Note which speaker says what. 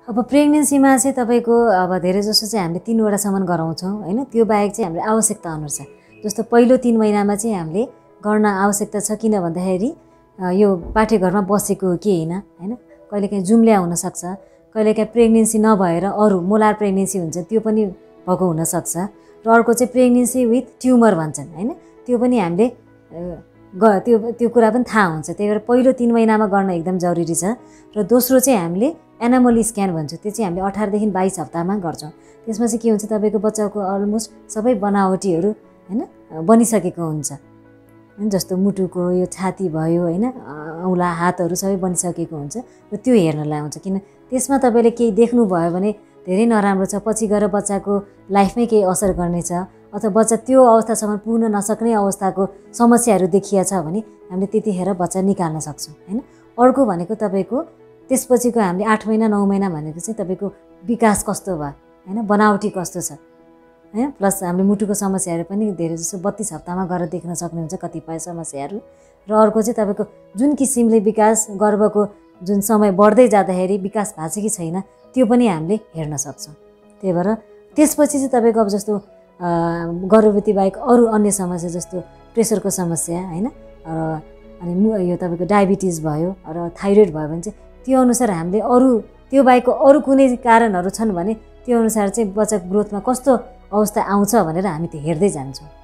Speaker 1: अब प्रेग्नेन्सीमा चाहिँ तपाईँको अब धेरै जसो चाहिँ हामीले 3 वटासम्म गराउँछौँ हैन। त्यो बाहेक चाहिँ हामीले आवश्यकता अनुसार जस्तो पहिलो 3 महिनामा चाहिँ हामीले गर्न आवश्यकता छ, किन भन्दाखेरि यो पाठेघरमा बसेको के हैन हैन, कहिलेकाहीँ जुम्ल्या हुनसक्छ, कहिलेकाहीँ प्रेग्नेन्सी नभएर अरू मोलार प्रेग्नेन्सी हुन्छ त्यो पनि भएको हुनसक्छ, र अर्को चाहिँ प्रेग्नेन्सी विथ ट्युमर भन्छन् हैन, त्यो पनि हामीले त्यो कुरा पनि थाहा हुन्छ। त्यही भएर पहिलो 3 महिनामा गर्न एकदम जरुरी छ। र दोस्रो चाहिँ हामीले एनामोली स्क्यान भन्छ, त्यो चाहिँ हामीले 18 देखि 22 हप्तामा गर्छौँ। त्यसमा चाहिँ के हुन्छ, तपाईँको बच्चाको अलमोस्ट सबै बनावटीहरू हैन बनिसकेको हुन्छ, जस्तो मुटुको यो छाती भयो हैन, औँला हातहरू सबै बनिसकेको हुन्छ, र त्यो हेर्नलाई आउँछ। किन त्यसमा तपाईँले केही देख्नुभयो भने धेरै नराम्रो छ, पछि गएर बच्चाको लाइफमै केही असर गर्नेछ, अथवा बच्चा त्यो अवस्थासम्म पुग्न नसक्ने अवस्थाको समस्याहरू देखिया छ भने हामीले त्यतिखेर बच्चा निकाल्न सक्छौँ हैन। अर्को भनेको तपाईँको त्यसपछिको हामीले 8 महिना 9 महिना भनेको चाहिँ तपाईँको विकास कस्तो भयो हैन, बनावटी कस्तो छ हैन, प्लस हामीले मुटुको समस्याहरू पनि धेरै जसो 32 हप्तामा गएर देख्न सक्नुहुन्छ कतिपय समस्याहरू। र अर्को चाहिँ तपाईँको जुन किसिमले विकास गर्भको जुन समय बढ्दै जाँदाखेरि विकास भएको छ कि छैन त्यो पनि हामीले हेर्न सक्छौँ। त्यही भएर त्यसपछि चाहिँ तपाईँको अब जस्तो गर्भवती बाहेक अरू अन्य समस्या जस्तो प्रेसरको समस्या हैन, अनि यो तपाईँको डायबिटिज भयो र थाइरोइड भयो भने चाहिँ त्यो अनुसार हामीले अरू त्यो बाहेकको अरू कुनै कारणहरू छन् भने त्यो अनुसार चाहिँ बच्चाको ग्रोथमा कस्तो अवस्था आउँछ भनेर हामी त्यो हेर्दै जान्छौँ।